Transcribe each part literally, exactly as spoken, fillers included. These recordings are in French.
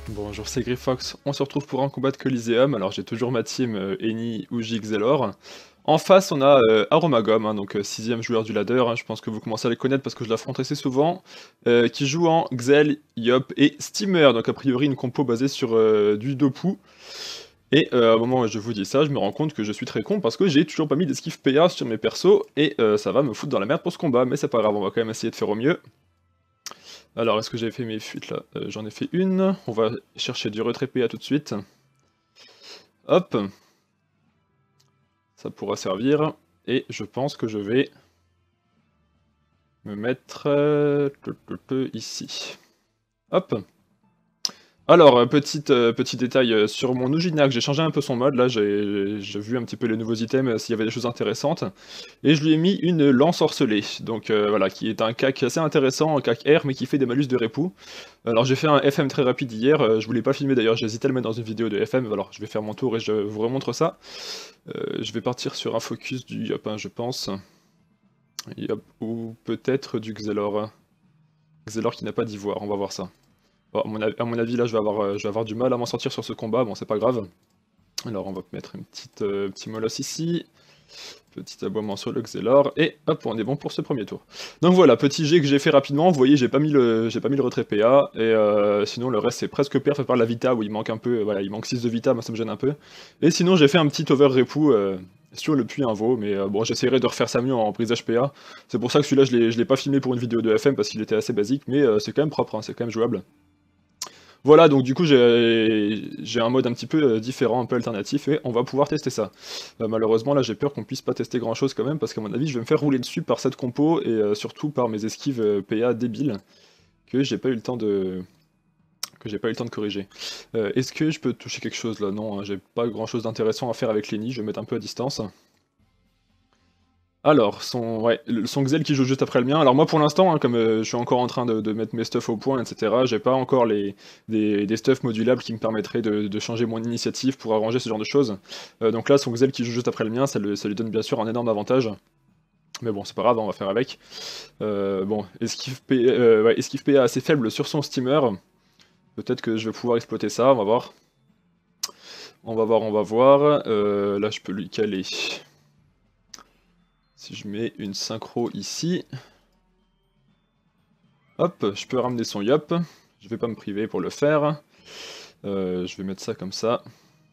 Bonjour, c'est Griffox, on se retrouve pour un combat de Coliseum, alors j'ai toujours ma team euh, Eni, Uji, Xelor. En face on a euh, Aromagom, hein, donc euh, sixième joueur du ladder, hein, je pense que vous commencez à les connaître parce que je l'affronte assez souvent, euh, qui joue en Xel, Yop et Steamer, donc a priori une compo basée sur euh, du Dopu. Et euh, au moment où je vous dis ça, je me rends compte que je suis très con parce que j'ai toujours pas mis d'esquive P A sur mes persos, et euh, ça va me foutre dans la merde pour ce combat, mais c'est pas grave, on va quand même essayer de faire au mieux. Alors, est-ce que j'avais fait mes fuites là? Euh, J'en ai fait une. On va chercher du retrait P A tout de suite. Hop. Ça pourra servir. Et je pense que je vais me mettre euh, ici. Hop. Alors, euh, petite, euh, petit détail euh, sur mon Uginac, j'ai changé un peu son mode, là j'ai j'ai vu un petit peu les nouveaux items, euh, s'il y avait des choses intéressantes, et je lui ai mis une lance orcelée, donc euh, voilà, qui est un cac assez intéressant, un cac R, mais qui fait des malus de repou. Alors j'ai fait un F M très rapide hier, euh, je voulais pas filmer d'ailleurs, j'hésitais à le mettre dans une vidéo de F M, alors je vais faire mon tour et je vous remontre ça. Euh, je vais partir sur un focus du Yop, hein, je pense. Yop, ou peut-être du Xelor. Xelor qui n'a pas d'ivoire, on va voir ça. Bon, à, mon avis, à mon avis, là, je vais avoir, euh, je vais avoir du mal à m'en sortir sur ce combat, bon, c'est pas grave. Alors, on va mettre une petite, euh, petit molosse ici, petit aboiement sur le Xelor, et hop, on est bon pour ce premier tour. Donc voilà, petit G que j'ai fait rapidement, vous voyez, j'ai pas mis le, j'ai pas mis le retrait P A, et euh, sinon le reste c'est presque perf à part la Vita, où il manque un peu, euh, voilà, il manque six de Vita, moi ça me gêne un peu. Et sinon j'ai fait un petit over repou euh, sur le puits Invo, mais euh, bon, j'essaierai de refaire ça mieux en brisage P A. C'est pour ça que celui-là, je l'ai je l'ai pas filmé pour une vidéo de F M, parce qu'il était assez basique, mais euh, c'est quand même propre, hein, c'est quand même jouable. Voilà, donc du coup j'ai j'ai un mode un petit peu euh, différent, un peu alternatif, et on va pouvoir tester ça. Euh, malheureusement là j'ai peur qu'on puisse pas tester grand chose quand même, parce qu'à mon avis je vais me faire rouler dessus par cette compo, et euh, surtout par mes esquives euh, P A débiles, que j'ai pas eu le temps de que j'ai pas eu le temps de corriger. Euh, Est-ce que je peux toucher quelque chose là? Non, hein, j'ai pas grand chose d'intéressant à faire avec Lenny, je vais mettre un peu à distance. Alors, son, ouais, le- son Xel qui joue juste après le mien. Alors moi pour l'instant, hein, comme euh, je suis encore en train de, de mettre mes stuffs au point, et cetera, j'ai pas encore les, des, des stuffs modulables qui me permettraient de, de changer mon initiative pour arranger ce genre de choses. Euh, donc là, son Xel qui joue juste après le mien, ça, le- ça lui donne bien sûr un énorme avantage. Mais bon, c'est pas grave, on va faire avec. Euh, bon, esquive P, euh, ouais, esquive P A assez faible sur son steamer. Peut-être que je vais pouvoir exploiter ça, on va voir. On va voir, on va voir. Euh, là, je peux lui caler. Si je mets une synchro ici. Hop, je peux ramener son Yop. Je vais pas me priver pour le faire. Euh, je vais mettre ça comme ça.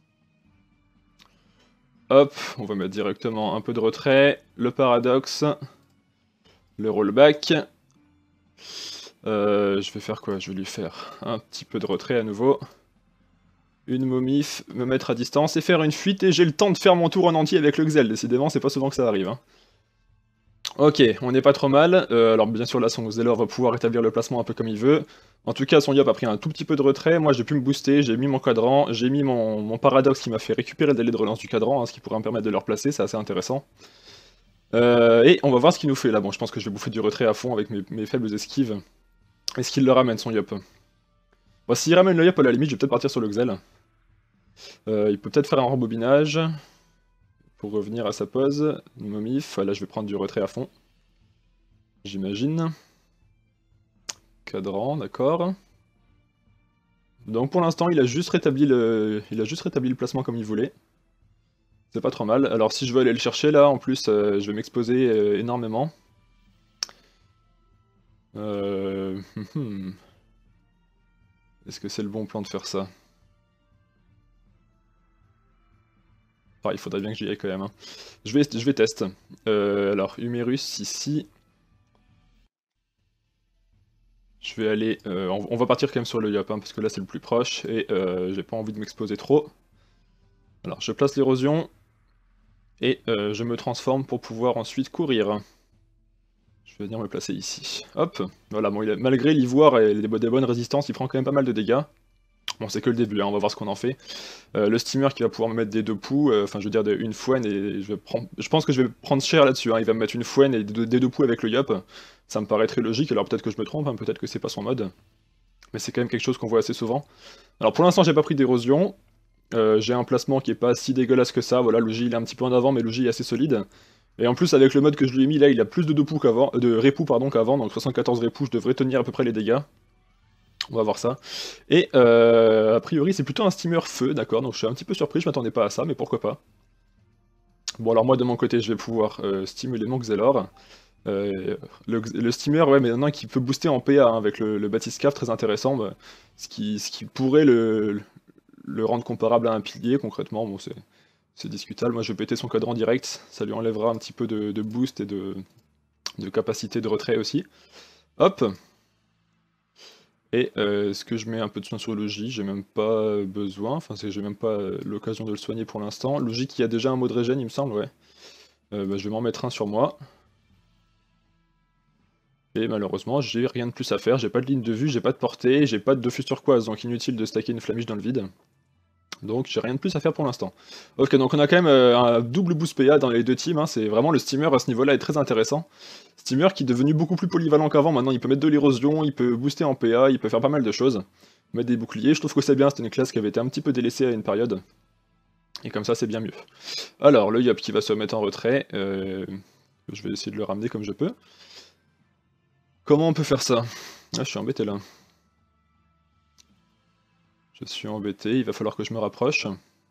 Hop, on va mettre directement un peu de retrait, le paradoxe, le rollback. Euh, je vais faire quoi? Je vais lui faire un petit peu de retrait à nouveau. Une momif, me mettre à distance et faire une fuite, et j'ai le temps de faire mon tour en entier avec le Xel. Décidément, c'est pas souvent que ça arrive, hein. Ok, on n'est pas trop mal. Euh, alors bien sûr là son Zeller va pouvoir établir le placement un peu comme il veut. En tout cas son Yop a pris un tout petit peu de retrait, moi j'ai pu me booster, j'ai mis mon cadran, j'ai mis mon, mon paradoxe qui m'a fait récupérer le délai de relance du cadran, hein, ce qui pourrait me permettre de le replacer, c'est assez intéressant. Euh, et on va voir ce qu'il nous fait là, bon je pense que je vais bouffer du retrait à fond avec mes, mes faibles esquives. Est-ce qu'il le ramène son Yop? Bon s'il ramène le Yop à la limite je vais peut-être partir sur le Xel. Euh, il peut peut-être faire un rembobinage pour revenir à sa pose. Momif, là je vais prendre du retrait à fond. J'imagine. Cadran, d'accord. Donc pour l'instant, il a juste rétabli le, il a juste rétabli le placement comme il voulait. C'est pas trop mal. Alors si je veux aller le chercher là, en plus, euh, je vais m'exposer euh, énormément. Euh... Est-ce que c'est le bon plan de faire ça? Enfin, il faudrait bien que j'y aille quand même, hein. Je vais, je vais test. Euh, alors, Humérus ici. Je vais aller... euh, on, on va partir quand même sur le Yop, hein, parce que là c'est le plus proche, et euh, j'ai pas envie de m'exposer trop. Alors, je place l'érosion. Et euh, je me transforme pour pouvoir ensuite courir. Je vais venir me placer ici. Hop, voilà, bon, il a- malgré l'ivoire et les, des bonnes résistances, il prend quand même pas mal de dégâts. Bon, c'est que le début, hein, on va voir ce qu'on en fait. Euh, le steamer qui va pouvoir me mettre des deux poux, euh, enfin je veux dire de- une fouenne, et je, vais prendre, je pense que je vais prendre cher là-dessus, hein. Il va me mettre une fouenne et des deux, des deux poux avec le Yop. Ça me paraît très logique, alors peut-être que je me trompe, hein, peut-être que c'est pas son mode. Mais c'est quand même quelque chose qu'on voit assez souvent. Alors pour l'instant j'ai pas pris d'érosion. Euh, j'ai un placement qui est pas si dégueulasse que ça, voilà, le J il est un petit peu en avant, mais le J est assez solide. Et en plus, avec le mode que je lui ai mis là, il a plus de, deux poux qu'avant, euh, de répou pardon, qu'avant, donc soixante-quatorze répou, je devrais tenir à peu près les dégâts. On va voir ça. Et euh, a priori c'est plutôt un steamer feu, d'accord, donc je suis un petit peu surpris, je m'attendais pas à ça, mais pourquoi pas. Bon alors moi de mon côté je vais pouvoir euh, stimuler mon Xelor. Euh, le, le steamer, ouais, mais maintenant qui peut booster en P A hein, avec le, le bathyscaphe, très intéressant, bah, ce, qui, ce qui pourrait le, le rendre comparable à un pilier concrètement, bon c'est c'est discutable, moi je vais péter son cadran direct, ça lui enlèvera un petit peu de, de boost et de, de capacité de retrait aussi. Hop. Et euh, est-ce que je mets un peu de soin sur Logi? J'ai même pas besoin, enfin c'est que j'ai même pas euh, l'occasion de le soigner pour l'instant. Logi qui a déjà un mot de régène il me semble, ouais. Euh, bah, je vais m'en mettre un sur moi. Et malheureusement j'ai rien de plus à faire, j'ai pas de ligne de vue, j'ai pas de portée, j'ai pas de Dofus turquoise, donc inutile de stacker une flamiche dans le vide. Donc j'ai rien de plus à faire pour l'instant. Ok, donc on a quand même euh, un double boost P A dans les deux teams, hein. C'est vraiment le steamer à ce niveau-là est très intéressant. Steamer qui est devenu beaucoup plus polyvalent qu'avant, maintenant il peut mettre de l'érosion, il peut booster en P A, il peut faire pas mal de choses. Mettre des boucliers, je trouve que c'est bien, c'était une classe qui avait été un petit peu délaissée à une période. Et comme ça c'est bien mieux. Alors le Yop qui va se mettre en retrait, euh, je vais essayer de le ramener comme je peux. Comment on peut faire ça? Ah, je suis embêté là. Je suis embêté, il va falloir que je me rapproche.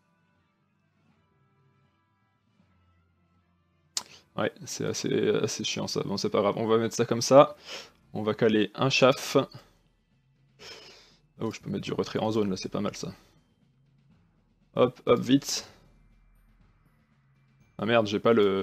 Ouais, c'est assez, assez chiant ça. Bon, c'est pas grave, on va mettre ça comme ça. On va caler un chaff. Oh, je peux mettre du retrait en zone là, c'est pas mal ça. Hop, hop, vite. Ah merde, j'ai pas le...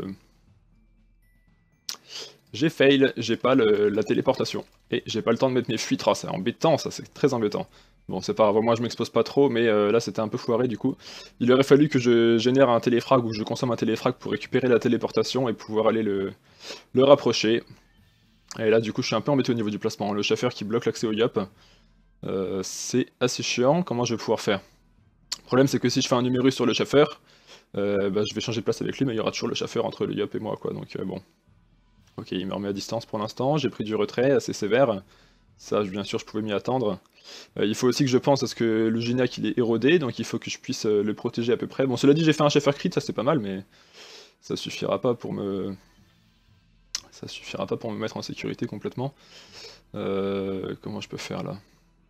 J'ai fail, j'ai pas le, la téléportation. Et j'ai pas le temps de mettre mes fuites. Oh, c'est embêtant ça, c'est très embêtant. Bon, c'est pas grave, moi je m'expose pas trop, mais euh, là c'était un peu foiré du coup. Il aurait fallu que je génère un téléfrag ou que je consomme un téléfrag pour récupérer la téléportation et pouvoir aller le, le rapprocher. Et là du coup je suis un peu embêté au niveau du placement. Le chauffeur qui bloque l'accès au Yop, euh, c'est assez chiant. Comment je vais pouvoir faire? Le problème c'est que si je fais un numérus sur le chauffeur, euh, bah, je vais changer de place avec lui, mais il y aura toujours le chauffeur entre le Yop et moi quoi, donc euh, bon. Ok, il me remet à distance pour l'instant, j'ai pris du retrait assez sévère. Ça, bien sûr, je pouvais m'y attendre. Euh, il faut aussi que je pense à ce que le Gignac il est érodé, donc il faut que je puisse euh, le protéger à peu près. Bon, cela dit, j'ai fait un chef crit, ça c'est pas mal, mais ça suffira pas pour me... Ça suffira pas pour me mettre en sécurité complètement. Euh, comment je peux faire là?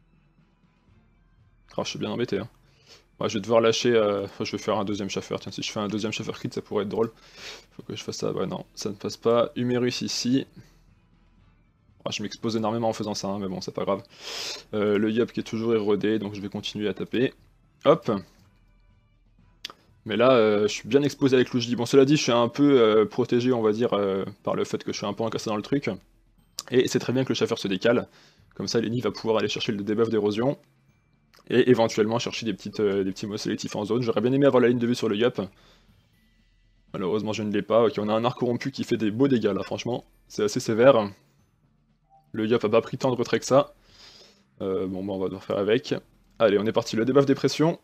Oh, je suis bien embêté. Hein. Ouais, je vais devoir lâcher... Euh... Enfin, je vais faire un deuxième chauffeur. Tiens, si je fais un deuxième chauffeur crit, ça pourrait être drôle. Faut que je fasse ça. Ouais, non, ça ne passe pas. Humérus ici. Oh, je m'expose énormément en faisant ça, hein, mais bon, c'est pas grave. Euh, le Yop qui est toujours érodé, donc je vais continuer à taper. Hop. Mais là, euh, je suis bien exposé avec Logi. Bon, cela dit, je suis un peu euh, protégé, on va dire, euh, par le fait que je suis un peu encassé dans le truc. Et c'est très bien que le chauffeur se décale. Comme ça, Lenny va pouvoir aller chercher le debuff d'érosion. Et éventuellement chercher des, petites, euh, des petits mots sélectifs en zone. J'aurais bien aimé avoir la ligne de vue sur le Yop. Malheureusement, je ne l'ai pas. Ok, on a un arc corrompu qui fait des beaux dégâts, là, franchement. C'est assez sévère. Le Yop a pas pris tant de retrait que ça. Euh, bon, bah, on va devoir faire avec. Allez, on est parti. Le debuff des pressions.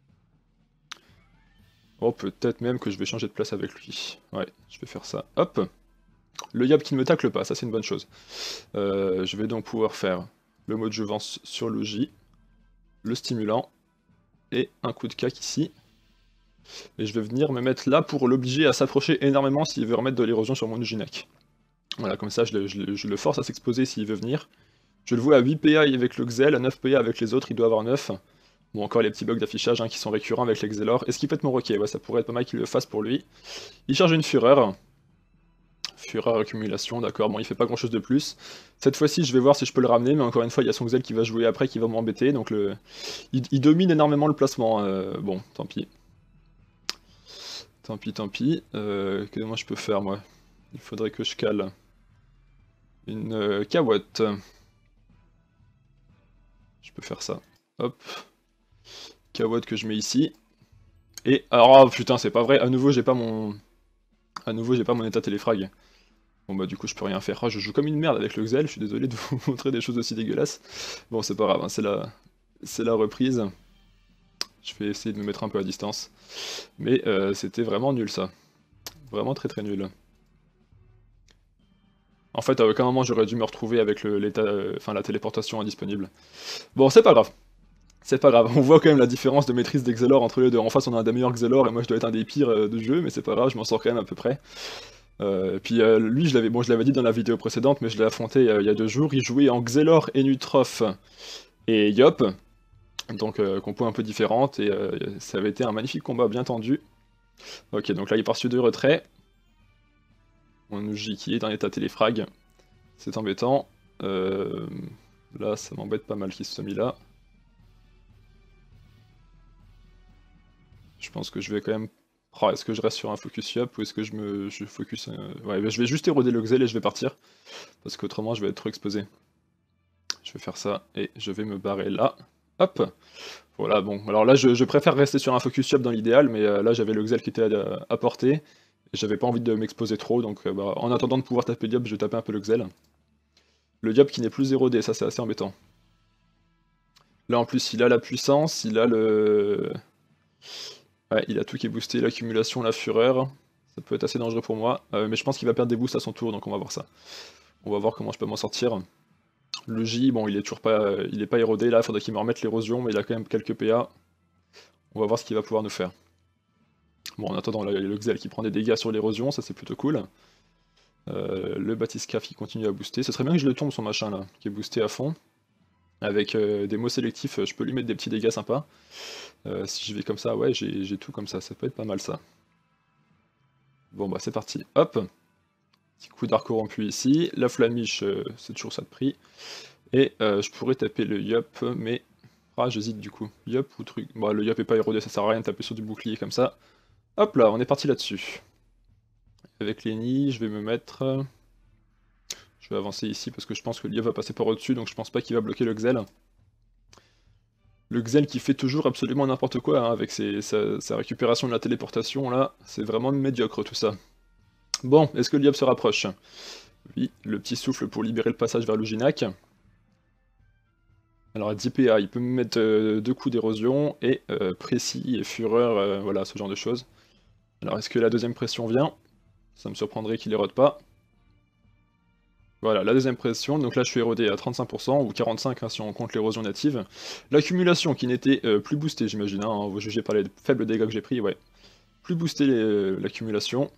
Oh, peut-être même que je vais changer de place avec lui. Ouais, je vais faire ça. Hop. Le Yop qui ne me tacle pas, ça c'est une bonne chose. Euh, je vais donc pouvoir faire le mode jouvence sur le J, le stimulant, et un coup de cac ici. Et je vais venir me mettre là pour l'obliger à s'approcher énormément s'il veut remettre de l'érosion sur mon Uginak. Voilà, comme ça je le, je le, je le force à s'exposer s'il veut venir. Je le vois à huit P A avec le Xel, à neuf P A avec les autres, il doit avoir neuf. Bon, encore les petits bugs d'affichage hein, qui sont récurrents avec l'Exelor. Est-ce qu'il pète mon roquet? Ouais, ça pourrait être pas mal qu'il le fasse pour lui. Il charge une fureur. Fureur accumulation, d'accord, bon il fait pas grand chose de plus. Cette fois-ci je vais voir si je peux le ramener, mais encore une fois il y a son Xel qui va jouer après, qui va m'embêter, donc le... il, il domine énormément le placement, euh, bon, tant pis. Tant pis, tant pis. Euh, que moi je peux faire moi? Il faudrait que je cale une euh, Kawotte. Je peux faire ça. Hop. Kawotte que je mets ici. Et alors oh, putain c'est pas vrai, à nouveau j'ai pas mon. À nouveau j'ai pas mon état téléfrag. Bon bah du coup je peux rien faire. Oh, je joue comme une merde avec le Xel, je suis désolé de vous montrer des choses aussi dégueulasses. Bon c'est pas grave, hein, c'est la... c'est la reprise. Je vais essayer de me mettre un peu à distance. Mais euh, c'était vraiment nul ça. Vraiment très très nul. En fait, à aucun moment j'aurais dû me retrouver avec l'état, euh, enfin la téléportation indisponible. Bon, c'est pas grave. C'est pas grave, on voit quand même la différence de maîtrise des Xelor entre les deux. En face, on a un des meilleurs Xelor et moi je dois être un des pires euh, de jeu, mais c'est pas grave, je m'en sors quand même à peu près. Euh, puis euh, lui, je l'avais bon, je l'avais dit dans la vidéo précédente, mais je l'ai affronté euh, il y a deux jours. Il jouait en Xelor et Nutroph et Yop. Donc euh, compo un peu différente, et euh, ça avait été un magnifique combat bien tendu. Ok, donc là il part sur deux retraits. Mon Uji qui est dans l'état téléfrag. C'est embêtant. Euh, là ça m'embête pas mal qu'il se soit mis là. Je pense que je vais quand même... Oh, est-ce que je reste sur un focus Yop ou est-ce que je me je focus... Euh... Ouais, bah, je vais juste éroder le Xel et je vais partir. Parce qu'autrement je vais être trop exposé. Je vais faire ça et je vais me barrer là. Hop. Voilà, bon, alors là je, je préfère rester sur un focus Yop dans l'idéal, mais euh, là j'avais le Xel qui était à, à portée, et j'avais pas envie de m'exposer trop, donc euh, bah, en attendant de pouvoir taper Yop, je vais taper un peu le Xel. Le Yop qui n'est plus zéro D, ça c'est assez embêtant. Là en plus il a la puissance, il a le... Ouais, il a tout qui est boosté, l'accumulation, la fureur, ça peut être assez dangereux pour moi, euh, mais je pense qu'il va perdre des boosts à son tour, donc on va voir ça. On va voir comment je peux m'en sortir. Le J, bon, il est toujours pas, il est pas érodé, là, il faudrait qu'il me remette l'érosion, mais il a quand même quelques P A. On va voir ce qu'il va pouvoir nous faire. Bon, en attendant, là, il y a le Xel qui prend des dégâts sur l'érosion, ça c'est plutôt cool. Euh, le Batiscaf qui continue à booster. Ce serait bien que je le tombe son machin là, qui est boosté à fond. Avec euh, des mots sélectifs, je peux lui mettre des petits dégâts sympas. Euh, si je vais comme ça, ouais, j'ai tout comme ça, ça peut être pas mal ça. Bon bah c'est parti, hop. Petit coup d'arc corrompu ici. La flamiche, euh, c'est toujours ça de prix. Et euh, je pourrais taper le Yop, mais... Ah, j'hésite du coup. Yop ou truc... Bon, le Yop est pas érodé, ça sert à rien de taper sur du bouclier comme ça. Hop là, on est parti là-dessus. Avec Lenny, je vais me mettre... Je vais avancer ici parce que je pense que l'I A va passer par au-dessus, donc je pense pas qu'il va bloquer le Xel. Le Xel qui fait toujours absolument n'importe quoi hein, avec ses, sa, sa récupération de la téléportation là, c'est vraiment médiocre tout ça. Bon, est-ce que l'I A se rapproche? Oui, le petit souffle pour libérer le passage vers le Ginac. Alors dix P A, il peut me mettre euh, deux coups d'érosion, et euh, précis et fureur, euh, voilà, ce genre de choses. Alors est-ce que la deuxième pression vient? Ça me surprendrait qu'il érode pas. Voilà, la deuxième pression, donc là je suis érodé à trente-cinq pour cent, ou quarante-cinq hein, si on compte l'érosion native. L'accumulation qui n'était euh, plus boostée, j'imagine, hein, vous jugez par les faibles dégâts que j'ai pris, ouais. Plus boosté l'accumulation.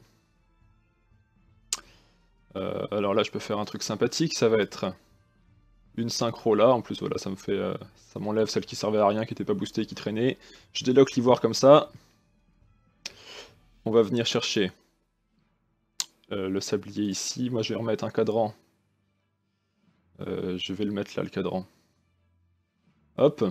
Euh, alors là je peux faire un truc sympathique, ça va être une synchro là, en plus voilà, ça me fait, euh, ça m'enlève celle qui servait à rien, qui n'était pas boostée, qui traînait. Je déloque l'ivoire comme ça. On va venir chercher euh, le sablier ici, moi je vais remettre un cadran. Euh, je vais le mettre là, le cadran. Hop.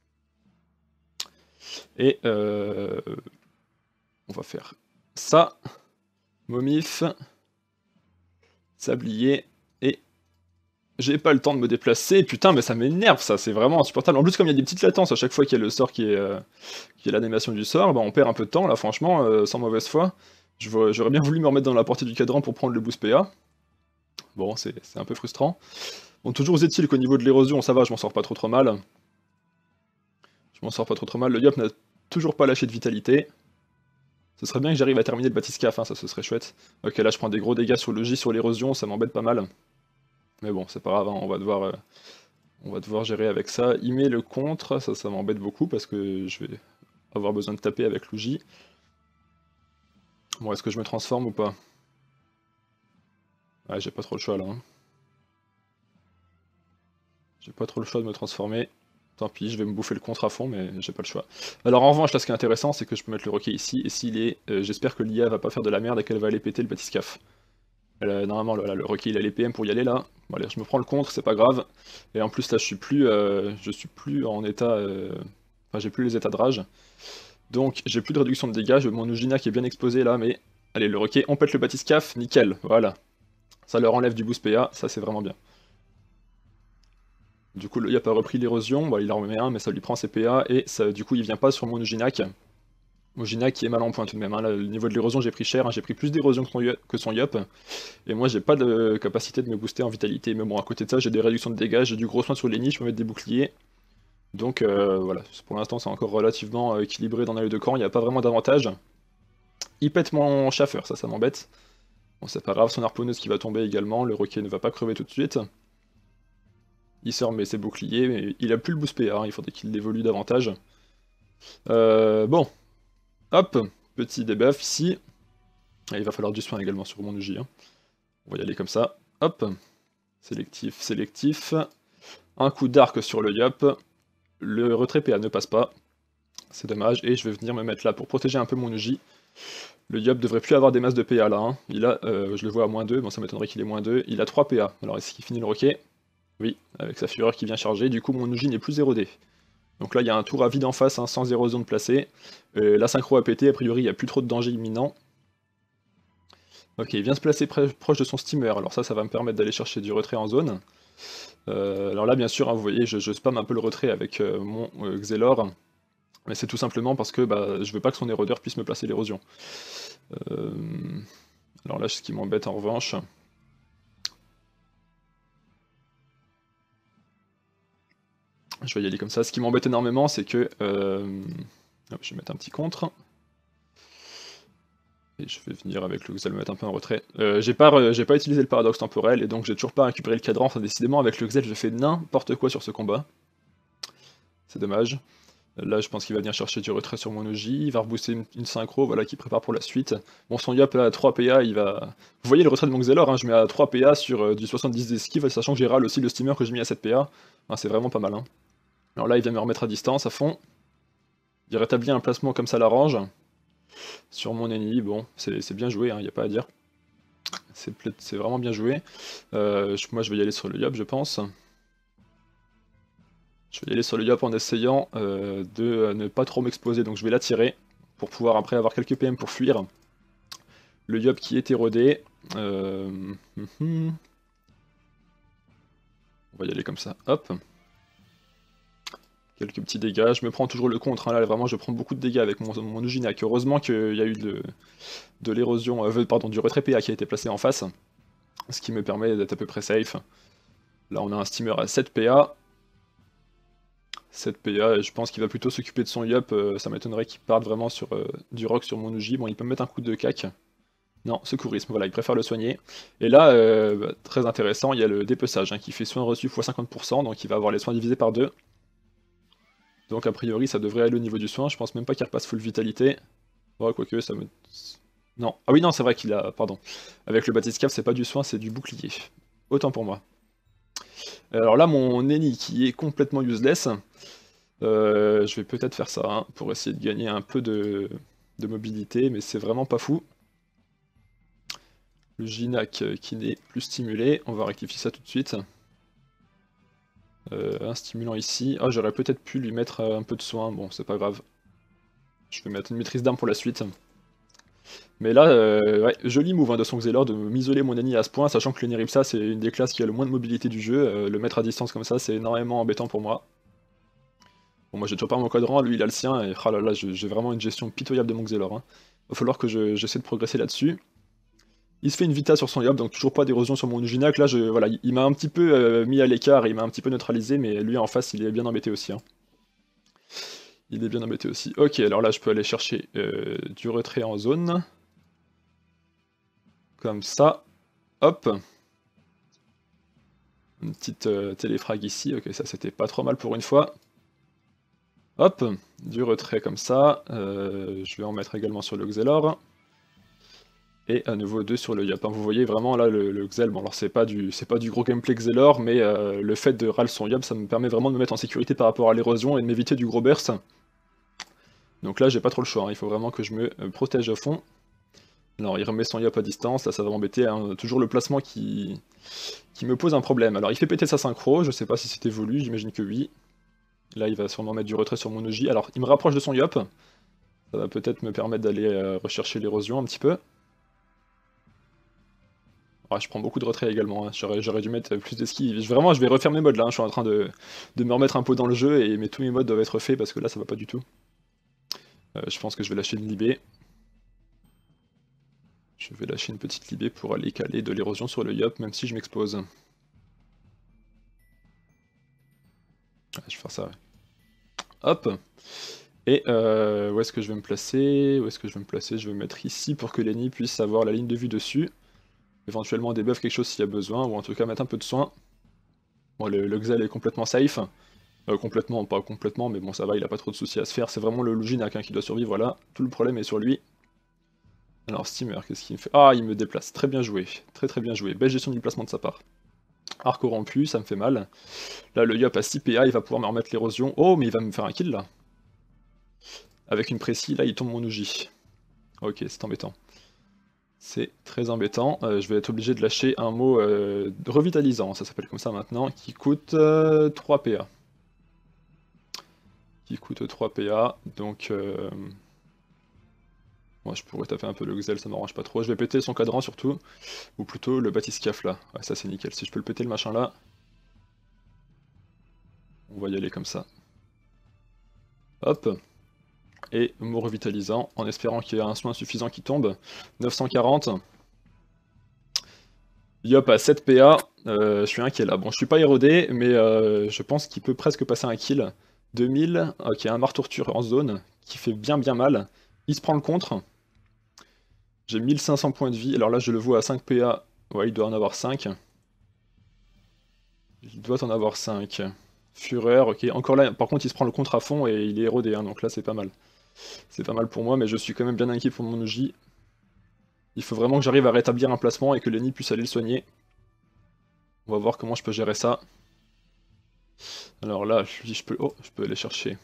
Et euh, on va faire ça. Momif. Sablier. Et j'ai pas le temps de me déplacer. Putain, mais ça m'énerve ça, c'est vraiment insupportable. En plus, comme il y a des petites latences à chaque fois qu'il y a le sort qui est, euh, qui est l'animation du sort, bah, on perd un peu de temps là, franchement, euh, sans mauvaise foi. J'aurais bien voulu me remettre dans la portée du cadran pour prendre le boost P A. Bon, c'est un peu frustrant. Bon, toujours est-il qu'au niveau de l'érosion, ça va, je m'en sors pas trop trop mal. Je m'en sors pas trop trop mal. Le Yop n'a toujours pas lâché de vitalité. Ce serait bien que j'arrive à terminer le Batiscaf, hein, ça ce serait chouette. Ok, là je prends des gros dégâts sur le J, sur l'érosion, ça m'embête pas mal. Mais bon, c'est pas grave, hein, on va devoir... Euh, on va devoir gérer avec ça. Il met le contre, ça, ça m'embête beaucoup parce que je vais avoir besoin de taper avec l'Uji. Bon, est-ce que je me transforme ou pas? Ouais, j'ai pas trop le choix là. Hein. J'ai pas trop le choix de me transformer. Tant pis, je vais me bouffer le contre à fond, mais j'ai pas le choix. Alors en revanche, là ce qui est intéressant, c'est que je peux mettre le roquet ici, et s'il est... Euh, j'espère que l'I A va pas faire de la merde et qu'elle va aller péter le Batiscaf. Euh, normalement, là, le roquet il a les P M pour y aller là. Bon allez, je me prends le contre, c'est pas grave. Et en plus là, je suis plus, euh, je suis plus en état... Euh... Enfin, j'ai plus les états de rage. Donc j'ai plus de réduction de dégâts, mon Ujina qui est bien exposé là, mais... Allez, le roquet, on pète le Batiscaf, nickel, voilà. Ça leur enlève du boost P A, ça c'est vraiment bien. Du coup, le Yop a repris l'érosion, bah, il en remet un, mais ça lui prend ses P A, et ça, du coup, il vient pas sur mon Ujinac. Mon Ujinac qui est mal en point tout de même, hein. Là, le niveau de l'érosion, j'ai pris cher, hein. J'ai pris plus d'érosion que son Yop, et moi, j'ai pas de capacité de me booster en vitalité. Mais bon, à côté de ça, j'ai des réductions de dégâts, j'ai du gros soin sur les niches, je peux mettre des boucliers. Donc euh, voilà, pour l'instant, c'est encore relativement euh, équilibré dans les deux camps, il n'y a pas vraiment d'avantage. Il pète mon chaffeur, ça, ça m'embête. Bon, c'est pas grave, son harponneuse qui va tomber également, le roquet ne va pas crever tout de suite. Il se remet ses boucliers, mais il a plus le boost P A, hein, il faudrait qu'il l'évolue davantage. Euh, bon, hop, petit debuff ici. Et il va falloir du soin également sur mon Uji. Hein. On va y aller comme ça. Hop, sélectif, sélectif. Un coup d'arc sur le Yop. le retrait P A ne passe pas. C'est dommage, et je vais venir me mettre là pour protéger un peu mon Uji. Le Yop devrait plus avoir des masses de P A là, hein. Il a, euh, je le vois à moins deux, bon ça m'étonnerait qu'il ait moins deux, il a trois P A. Alors est-ce qu'il finit le roquet? Oui, avec sa fureur qui vient charger, du coup mon Uji n'est plus érodé. Donc là il y a un tour à vide en face, hein, sans érosion de placé. Euh, la synchro a pété, a priori il n'y a plus trop de danger imminent. Ok, il vient se placer proche de son steamer, alors ça, ça va me permettre d'aller chercher du retrait en zone. Euh, alors là bien sûr, hein, vous voyez, je, je spam un peu le retrait avec euh, mon euh, Xelor. Mais c'est tout simplement parce que bah, je veux pas que son érodeur puisse me placer l'érosion. Euh... Alors là, ce qui m'embête en revanche... Je vais y aller comme ça. Ce qui m'embête énormément, c'est que... Euh... Hop, je vais mettre un petit contre. Et je vais venir avec le Xel me mettre un peu en retrait. Euh, j'ai pas, pas utilisé le paradoxe temporel, et donc j'ai toujours pas récupéré le cadran. Enfin, décidément, avec le Xel, je fais n'importe quoi sur ce combat. C'est dommage. Là, je pense qu'il va venir chercher du retrait sur mon Uji, il va rebooster une, une synchro, voilà, qui prépare pour la suite. Bon, son Yop à trois P A, il va... Vous voyez le retrait de mon Xelor, hein, je mets à trois P A sur euh, du soixante-dix d'esquive, sachant que j'ai râle aussi le steamer que j'ai mis à sept P A. Enfin, c'est vraiment pas mal. Hein. Alors là, il vient me remettre à distance, à fond. Il rétablit un placement comme ça l'arrange. Sur mon ennemi, bon, c'est bien joué, il hein, n'y a pas à dire. C'est vraiment bien joué. Euh, moi, je vais y aller sur le Yop, je pense. Je vais y aller sur le Yop en essayant euh, de euh, ne pas trop m'exposer, donc je vais l'attirer pour pouvoir après avoir quelques P M pour fuir. Le Yop qui est érodé. Euh... On va y aller comme ça, hop. Quelques petits dégâts, je me prends toujours le contre, hein. Là vraiment je prends beaucoup de dégâts avec mon, mon Uginac. Heureusement qu'il y a eu de, de l'érosion, euh, pardon, du retrait P A qui a été placé en face, ce qui me permet d'être à peu près safe. Là on a un steamer à sept P A. sept P A, et je pense qu'il va plutôt s'occuper de son Yop, euh, ça m'étonnerait qu'il parte vraiment sur euh, du rock sur mon Uji. Bon, il peut me mettre un coup de cac. Non, secourisme, voilà, il préfère le soigner. Et là, euh, bah, très intéressant, il y a le dépeçage, hein, qui fait soin reçu fois cinquante pour cent, donc il va avoir les soins divisés par deux. Donc a priori, ça devrait aller au niveau du soin, je pense même pas qu'il repasse full vitalité. Ouais, quoique, ça me... Non, ah oui, non, c'est vrai qu'il a... Pardon. Avec le batiscaf, c'est pas du soin, c'est du bouclier. Autant pour moi. Alors là, mon Eni qui est complètement useless, euh, je vais peut-être faire ça, hein, pour essayer de gagner un peu de, de mobilité, mais c'est vraiment pas fou. Le Ginac qui n'est plus stimulé, on va rectifier ça tout de suite. Euh, un stimulant ici. Ah, j'aurais peut-être pu lui mettre un peu de soin, bon, c'est pas grave. Je vais mettre une maîtrise d'arme pour la suite. Mais là, euh, ouais, joli move hein, de son Xelor de m'isoler mon Eni à ce point, sachant que le Neripsa c'est une des classes qui a le moins de mobilité du jeu. Euh, le mettre à distance comme ça, c'est énormément embêtant pour moi. Bon, moi j'ai toujours pas mon quadrant, lui il a le sien, et ah là là, j'ai vraiment une gestion pitoyable de mon Xelor. Hein. Va falloir que j'essaie de progresser là-dessus. Il se fait une Vita sur son Yop, donc toujours pas d'érosion sur mon Uginac. Là, je, voilà, il m'a un petit peu euh, mis à l'écart, il m'a un petit peu neutralisé, mais lui en face, il est bien embêté aussi. Hein. Il est bien embêté aussi. Ok, alors là, je peux aller chercher euh, du retrait en zone. Comme ça. Hop. Une petite euh, téléfrag ici. Ok, ça c'était pas trop mal pour une fois. Hop, du retrait comme ça. Euh, je vais en mettre également sur le Xelor. Et à nouveau deux sur le Yop. Vous voyez vraiment là le, le Xel, bon alors c'est pas du c'est pas du gros gameplay Xelor, mais euh, le fait de râle son Yop, ça me permet vraiment de me mettre en sécurité par rapport à l'érosion et de m'éviter du gros burst. Donc là j'ai pas trop le choix, hein. Il faut vraiment que je me euh, protège à fond. Alors il remet son Yop à distance, là ça va m'embêter, hein. Toujours le placement qui... qui me pose un problème. Alors il fait péter sa synchro, je sais pas si c'était voulu, j'imagine que oui. Là il va sûrement mettre du retrait sur mon Uji. Alors il me rapproche de son Yop, ça va peut-être me permettre d'aller euh, rechercher l'érosion un petit peu. Ouais, je prends beaucoup de retrait également, hein. J'aurais dû mettre plus d'esquive. Vraiment, je vais refaire mes modes là, hein. Je suis en train de, de me remettre un peu dans le jeu et mais tous mes modes doivent être faits parce que là ça va pas du tout. Euh, je pense que je vais lâcher une libé. Je vais lâcher une petite libé pour aller caler de l'érosion sur le Yop, même si je m'expose. Ouais, je vais faire ça, ouais. Hop. Et euh, où est-ce que je vais me placer? Où est-ce que je vais me placer? Je vais me mettre ici pour que l'ennemi puisse avoir la ligne de vue dessus. Éventuellement débuff quelque chose s'il y a besoin, ou en tout cas mettre un peu de soin. Bon, le, le Xel est complètement safe. Euh, complètement, pas complètement, mais bon ça va, il a pas trop de soucis à se faire. C'est vraiment le Uginac hein, qui doit survivre, voilà. Tout le problème est sur lui. Alors Steamer, qu'est-ce qu'il me fait? Ah, il me déplace, très bien joué. Très très bien joué, belle gestion du placement de sa part. Arc corrompu, ça me fait mal. Là, le Yop a six P A, il va pouvoir me remettre l'érosion. Oh, mais il va me faire un kill, là. Avec une précis, là, il tombe mon Uji. Ok, c'est embêtant. C'est très embêtant. Euh, je vais être obligé de lâcher un mot euh, revitalisant, ça s'appelle comme ça maintenant, qui coûte euh, trois P A. Qui coûte trois P A, donc... Euh... Moi, je pourrais taper un peu le Xel, ça m'arrange pas trop. Je vais péter son cadran surtout, ou plutôt le bathyscaphe là. Ouais, ça c'est nickel. Si je peux le péter le machin là, on va y aller comme ça. Hop. Et mot revitalisant, en espérant qu'il y ait un soin suffisant qui tombe. neuf cent quarante. Yop à sept P A, euh, je suis inquiet là. Bon, je suis pas érodé, mais euh, je pense qu'il peut presque passer un kill. deux mille, ok, un marteau-torture en zone, qui fait bien bien mal. Il se prend le contre. J'ai mille cinq cents points de vie, alors là je le vois à cinq P A. Ouais, il doit en avoir cinq. Il doit en avoir cinq. Fureur, ok. Encore là, par contre, il se prend le contre à fond et il est érodé, hein, donc là c'est pas mal. C'est pas mal pour moi, mais je suis quand même bien inquiet pour mon O J. Il faut vraiment que j'arrive à rétablir un placement et que Lenny puisse aller le soigner. On va voir comment je peux gérer ça. Alors là, je, je peux... Oh, je peux aller chercher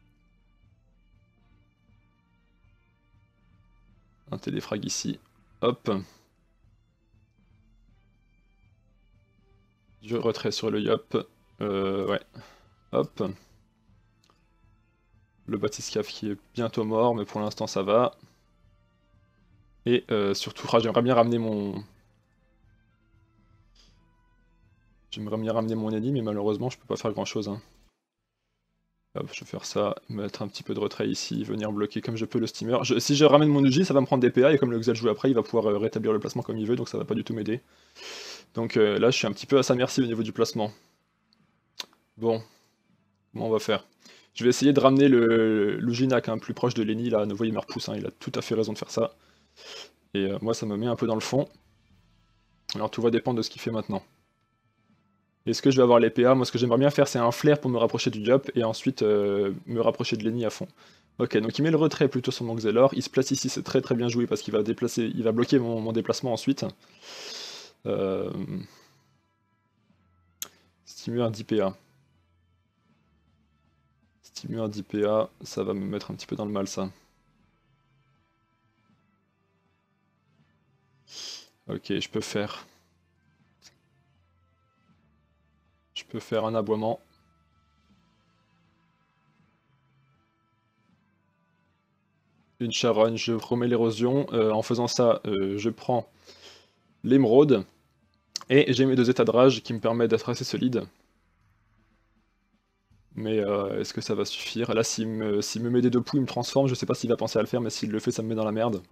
un téléfrag ici. Hop. Je retrait sur le Yop. Euh, ouais. Hop. Le bathyscaphe qui est bientôt mort, mais pour l'instant ça va. Et euh, surtout, ah, j'aimerais bien ramener mon... J'aimerais bien ramener mon ennemi, mais malheureusement je peux pas faire grand chose. Hein. Hop, je vais faire ça, mettre un petit peu de retrait ici, venir bloquer comme je peux le steamer. Je, si je ramène mon Uji, ça va me prendre des P A, et comme le Xel joue après, il va pouvoir euh, rétablir le placement comme il veut, donc ça va pas du tout m'aider. Donc euh, là, je suis un petit peu à sa merci au niveau du placement. Bon, comment on va faire? Je vais essayer de ramener le l'Ujinak hein, plus proche de Lenny, là, ne voyez, il me repousse, hein, il a tout à fait raison de faire ça. Et euh, moi, ça me met un peu dans le fond. Alors tout va dépendre de ce qu'il fait maintenant. Est-ce que je vais avoir les P A? Moi, ce que j'aimerais bien faire, c'est un flair pour me rapprocher du Diop, et ensuite euh, me rapprocher de Lenny à fond. Ok, donc il met le retrait plutôt sur mon Xelor, il se place ici, c'est très très bien joué, parce qu'il va déplacer, il va bloquer mon, mon déplacement ensuite. Euh... Stimuleur dix P A. Stimuleur dix P A, ça va me mettre un petit peu dans le mal, ça. Ok, je peux faire... Je peux faire un aboiement. Une charogne, je remets l'érosion. Euh, en faisant ça, euh, je prends l'émeraude. Et j'ai mes deux états de rage qui me permettent d'être assez solide. Mais euh, est-ce que ça va suffire? Là, s'il me, s'il me met des deux poux, il me transforme. Je sais pas s'il va penser à le faire, mais s'il le fait, ça me met dans la merde.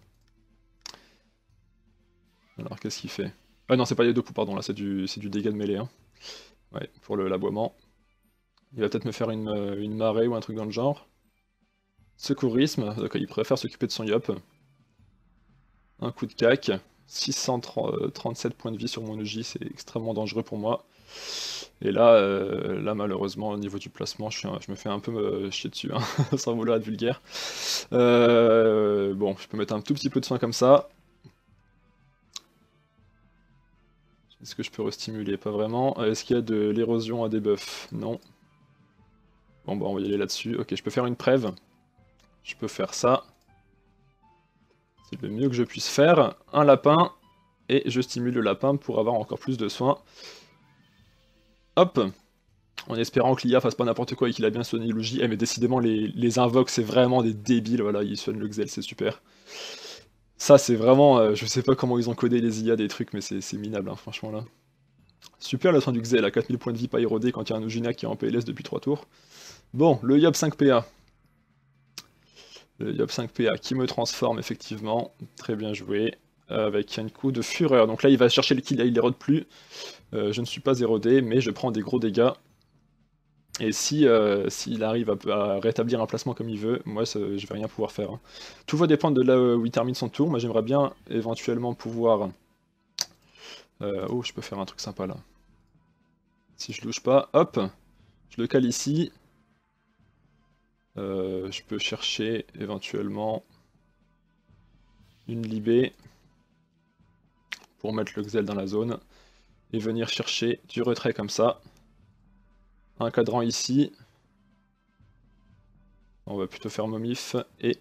Alors, qu'est-ce qu'il fait? Ah non, c'est pas les deux poux, pardon. Là, c'est du, c'est du dégât de mêlée. Hein. Ouais, pour l'aboiement. Il va peut-être me faire une, une marée ou un truc dans le genre. Secourisme, donc il préfère s'occuper de son Yop. Un coup de cac. six cent trente-sept points de vie sur mon E J, c'est extrêmement dangereux pour moi. Et là, euh, là malheureusement, au niveau du placement, je, suis un, je me fais un peu me chier dessus, hein, sans vouloir être vulgaire. Euh, bon, je peux mettre un tout petit peu de soin comme ça. Est-ce que je peux restimuler? Pas vraiment. Est-ce qu'il y a de l'érosion à debuff? Non. Bon, bah on va y aller là-dessus. Ok, je peux faire une prève. Je peux faire ça. C'est le mieux que je puisse faire. Un lapin. Et je stimule le lapin pour avoir encore plus de soins. Hop. En espérant que l'I A fasse pas n'importe quoi et qu'il a bien soigné Luigi. Eh mais décidément les, les invoques c'est vraiment des débiles, voilà, ils soignent le Xel, c'est super. Ça c'est vraiment, euh, je sais pas comment ils ont codé les I A des trucs, mais c'est minable, hein, franchement là. Super le soin du Xel, à quatre mille points de vie pas érodé quand il y a un Ujina qui est en P L S depuis trois tours. Bon, le Yop cinq P A. Le Yop cinq P A qui me transforme effectivement, très bien joué. Avec un coup de fureur, donc là il va chercher le kill, là il érode plus. Euh, je ne suis pas érodé, mais je prends des gros dégâts. Et si euh, s'il arrive à, à rétablir un placement comme il veut, moi ça, je vais rien pouvoir faire. Hein. Tout va dépendre de là où il termine son tour. Moi j'aimerais bien éventuellement pouvoir... Euh, oh, je peux faire un truc sympa là. Si je louche pas, hop, je le cale ici. Euh, je peux chercher éventuellement une libé pour mettre le Xel dans la zone. et venir chercher du retrait comme ça. Un cadran ici. On va plutôt faire momif et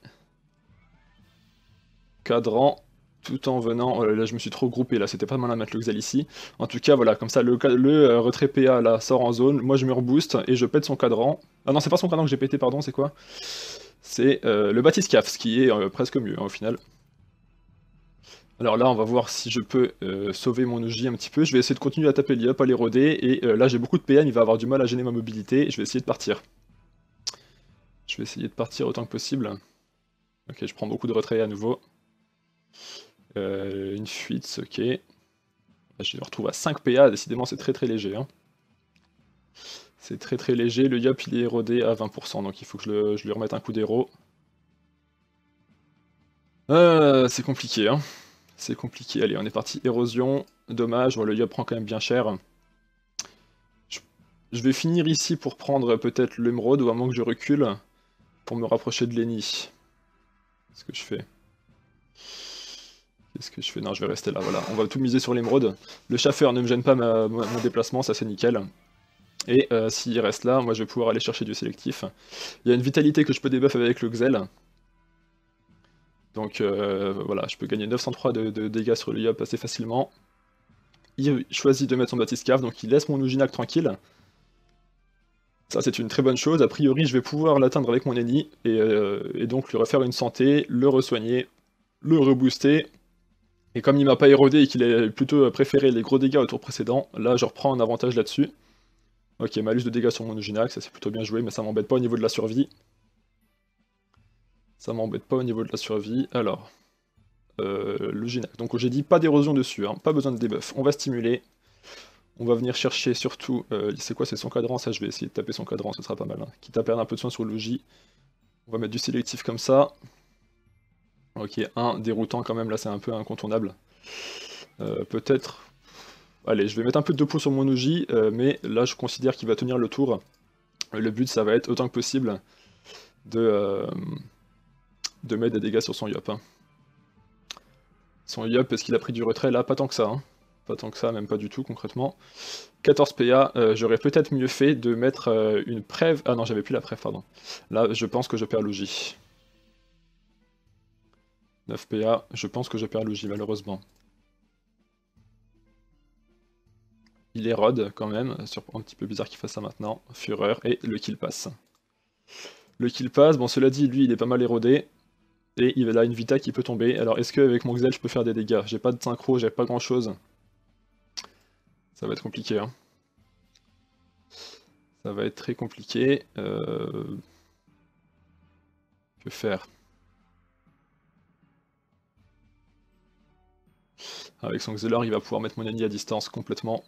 cadran, tout en venant... Oh là, là je me suis trop groupé là, c'était pas mal à mettre le Xel ici. En tout cas voilà, comme ça le, le euh, retrait P A là sort en zone, moi je me rebooste et je pète son cadran. Ah non c'est pas son cadran que j'ai pété, pardon, c'est quoi? C'est euh, le bathyscaphe, ce qui est euh, presque mieux hein, au final. Alors là on va voir si je peux euh, sauver mon O J un petit peu, je vais essayer de continuer à taper l'I A, pas l'éroder, et euh, là j'ai beaucoup de P M, il va avoir du mal à gêner ma mobilité, et je vais essayer de partir. Je vais essayer de partir autant que possible. Ok, je prends beaucoup de retrait à nouveau. Euh, une fuite, ok. Là, je me retrouve à cinq P A, décidément c'est très très léger. Hein. C'est très très léger, le Yop il est érodé à vingt pour cent, donc il faut que je, le, je lui remette un coup d'éro. Euh, c'est compliqué, hein. C'est compliqué, allez on est parti, érosion, dommage, le Yop prend quand même bien cher. Je, je vais finir ici pour prendre peut-être l'émeraude, ou à moins que je recule, pour me rapprocher de Lenny. Qu'est-ce que je fais? Qu'est-ce que je fais? Non, je vais rester là, voilà. On va tout miser sur l'émeraude. Le chaffeur ne me gêne pas ma, ma, mon déplacement, ça c'est nickel. Et euh, s'il reste là, moi je vais pouvoir aller chercher du sélectif. Il y a une vitalité que je peux débuff avec le Xel. Donc euh, voilà, je peux gagner neuf cent trois de, de dégâts sur le Yop assez facilement. Il choisit de mettre son bathyscaphe, donc il laisse mon Ujinac tranquille. Ça c'est une très bonne chose, a priori je vais pouvoir l'atteindre avec mon ennemi, et, euh, et donc lui refaire une santé, le re-soigner, le rebooster. Et comme il m'a pas érodé et qu'il a plutôt préféré les gros dégâts au tour précédent, là je reprends un avantage là-dessus. Ok, malus de dégâts sur mon Ujinac, ça c'est plutôt bien joué, mais ça m'embête pas au niveau de la survie. Ça m'embête pas au niveau de la survie. Alors, euh, l'Ujinac. Donc j'ai dit pas d'érosion dessus, hein, pas besoin de debuff. On va stimuler. On va venir chercher surtout... Euh, c'est quoi, c'est son cadran, ça je vais essayer de taper son cadran, ce sera pas mal. Hein. Quitte à perdre un peu de soin sur le logis. On va mettre du sélectif comme ça. Ok, un déroutant quand même, là c'est un peu incontournable. Euh, Peut-être... Allez, je vais mettre un peu de dépôt sur mon O J, euh, mais là je considère qu'il va tenir le tour. Le but ça va être autant que possible de, euh, de mettre des dégâts sur son Yop. Hein. Son Yop, est-ce qu'il a pris du retrait? Là, pas tant que ça. Hein. Pas tant que ça, même pas du tout concrètement. quatorze P A, euh, j'aurais peut-être mieux fait de mettre euh, une preuve... Ah non, j'avais plus la preuve, pardon. Là, je pense que je perds l'O J. neuf P A, je pense que je perds l'O J, malheureusement. Il érode quand même, c'est un petit peu bizarre qu'il fasse ça maintenant. Fureur, et le kill passe. Le kill passe, bon cela dit, lui il est pas mal érodé. Et il a une Vita qui peut tomber. Alors est-ce qu'avec mon Xel je peux faire des dégâts? J'ai pas de synchro, j'ai pas grand chose. Ça va être compliqué. Hein. Ça va être très compliqué. Euh... Que faire? Avec son Xelor, il va pouvoir mettre mon ennemi à distance complètement.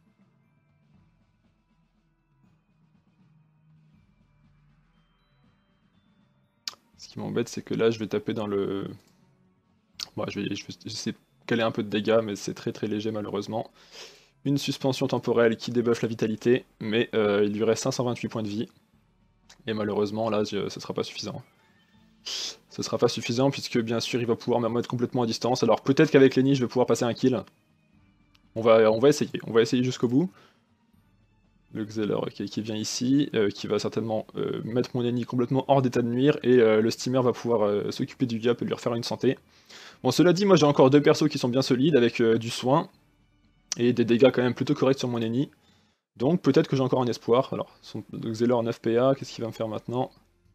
Ce qui m'embête, c'est que là, je vais taper dans le... Bon, je vais, je vais essayer de caler un peu de dégâts, mais c'est très très léger malheureusement. Une suspension temporelle qui débuffe la vitalité, mais euh, il lui reste cinq cent vingt-huit points de vie. Et malheureusement, là, ce sera pas suffisant. Ce sera pas suffisant, puisque bien sûr, il va pouvoir me mettre complètement à distance. Alors peut-être qu'avec Lenny, je vais pouvoir passer un kill. On va, on va essayer, on va essayer jusqu'au bout. Le Xelor okay, qui vient ici, euh, qui va certainement euh, mettre mon ennemi complètement hors d'état de nuire, et euh, le steamer va pouvoir euh, s'occuper du Yop et lui refaire une santé. Bon, cela dit, moi j'ai encore deux persos qui sont bien solides, avec euh, du soin, et des dégâts quand même plutôt corrects sur mon ennemi. Donc peut-être que j'ai encore un espoir. Alors, son Xelor neuf P A, qu'est-ce qu'il va me faire maintenant?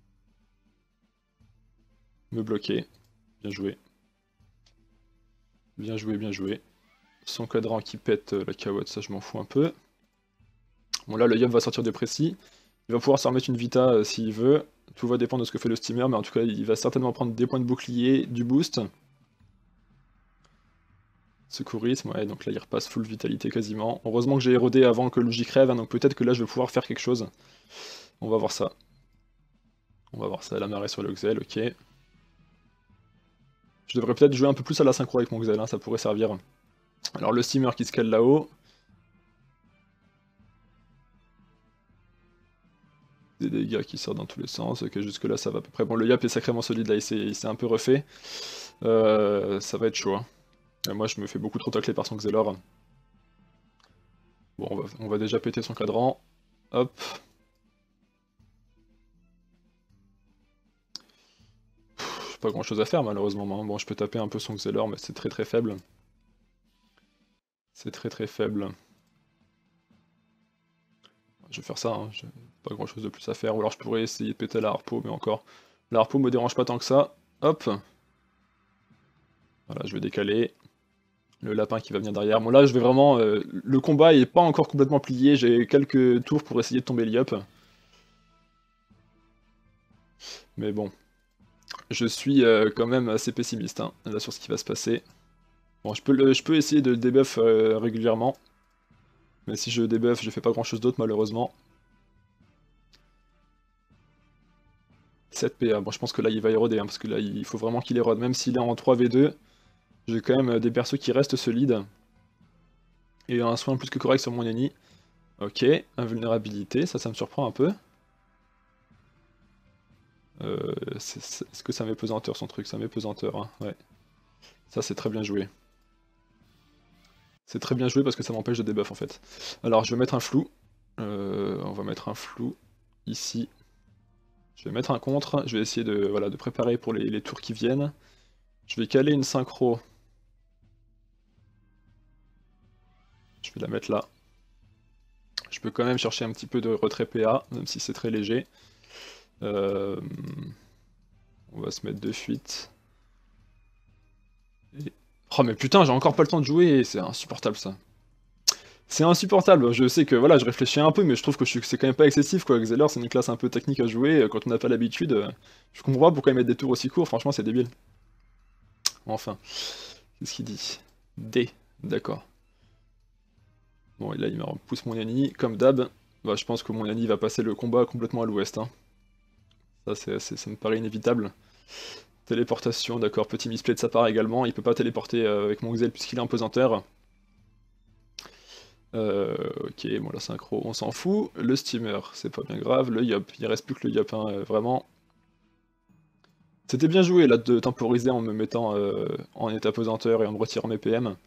Me bloquer. Bien joué. Bien joué, bien joué. Son cadran qui pète euh, la carotte, ça je m'en fous un peu. Bon là le Yop va sortir de précis. Il va pouvoir se remettre une Vita euh, s'il veut. Tout va dépendre de ce que fait le steamer, mais en tout cas il va certainement prendre des points de bouclier, du boost. Secourisme, ouais, donc là il repasse full vitalité quasiment. Heureusement que j'ai érodé avant que le J crève, hein, donc peut-être que là je vais pouvoir faire quelque chose. On va voir ça. On va voir ça, la marée sur le Xel, ok. Je devrais peut-être jouer un peu plus à la synchro avec mon Xel, hein, ça pourrait servir. Alors le steamer qui se cale là-haut. Des dégâts qui sortent dans tous les sens, ok jusque là ça va à peu près. Bon le Yop est sacrément solide là, il s'est un peu refait. Euh, ça va être chaud. Hein. Moi je me fais beaucoup trop tacler par son Xelor. Bon, on va, on va déjà péter son cadran. Hop. Pff, pas grand chose à faire malheureusement. Bon, je peux taper un peu son Xelor, mais c'est très très faible. C'est très très faible. Je vais faire ça, hein. J'ai pas grand chose de plus à faire. Ou alors je pourrais essayer de péter la harpo, mais encore. La harpo me dérange pas tant que ça. Hop. Voilà, je vais décaler. Le lapin qui va venir derrière. Bon là je vais vraiment... Euh, le combat est pas encore complètement plié, j'ai quelques tours pour essayer de tomber l'I-Up. Mais bon. Je suis euh, quand même assez pessimiste hein, là sur ce qui va se passer. Bon je peux, le, je peux essayer de le debuff euh, régulièrement. Mais si je debuff je fais pas grand chose d'autre malheureusement. sept P A, bon je pense que là il va éroder hein, parce que là il faut vraiment qu'il érode. Même s'il est en trois V deux, j'ai quand même des persos qui restent solides. Et un soin plus que correct sur mon ennemi. Ok, invulnérabilité, ça, ça me surprend un peu. Euh, Est-ce que ça met pesanteur son truc? Ça met pesanteur, hein, ouais. Ça c'est très bien joué. C'est très bien joué parce que ça m'empêche de debuff en fait. Alors je vais mettre un flou. Euh, on va mettre un flou ici. Je vais mettre un contre. Je vais essayer de, voilà, de préparer pour les, les tours qui viennent. Je vais caler une synchro. Je vais la mettre là. Je peux quand même chercher un petit peu de retrait P A, même si c'est très léger. Euh, on va se mettre de fuite. Et... Oh mais putain, j'ai encore pas le temps de jouer, c'est insupportable ça. C'est insupportable, je sais que voilà, je réfléchis un peu, mais je trouve que c'est quand même pas excessif quoi. Xelor c'est une classe un peu technique à jouer, quand on n'a pas l'habitude. Je comprends pas pourquoi ils mettent des tours aussi courts, franchement c'est débile. Enfin, qu'est-ce qu'il dit? D, d'accord. Bon, et là il me repousse mon Yanni, comme d'hab. Bah, je pense que mon Yanni va passer le combat complètement à l'ouest. Hein. Ça, c'est, ça me paraît inévitable. Téléportation, d'accord, petit misplay de sa part également. Il peut pas téléporter euh, avec mon Xel puisqu'il est en pesanteur. Euh, ok, bon la synchro, on s'en fout. Le steamer, c'est pas bien grave. Le yop, il reste plus que le yop, hein, euh, vraiment. C'était bien joué là de temporiser en me mettant euh, en état pesanteur et en me retirant mes P M.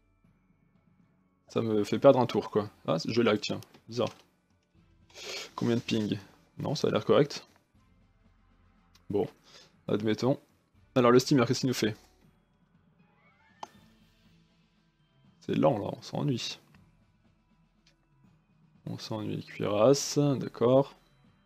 Ça me fait perdre un tour quoi. Ah, je lag, tiens, bizarre. Combien de ping? Non, ça a l'air correct. Bon, admettons. Alors le steamer, qu'est-ce qu'il nous fait? C'est lent là, on s'ennuie. On s'ennuie, cuirasse, d'accord.